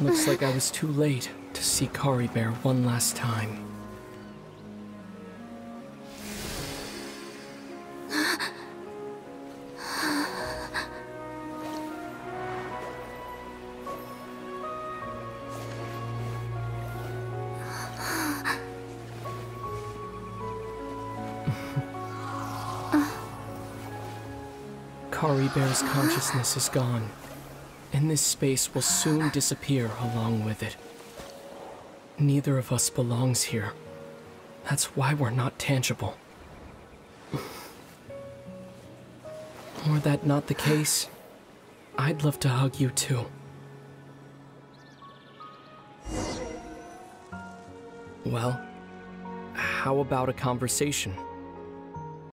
Looks like I was too late to see Caribert one last time. Caribert's consciousness is gone, and this space will soon disappear along with it. Neither of us belongs here. That's why we're not tangible. Were that not the case, I'd love to hug you too. Well, how about a conversation?